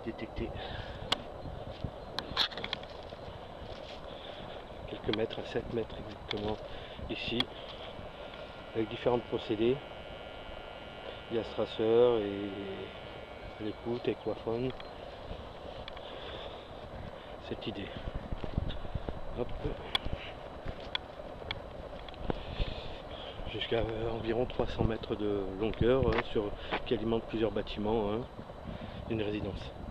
détecter quelques mètres, à 7 mètres exactement ici, avec différents procédés. Il y a stresseur et l'écoute, équaphone. Cette idée. Hop. Jusqu'à environ 300 mètres de longueur, qui alimente plusieurs bâtiments, d'une résidence.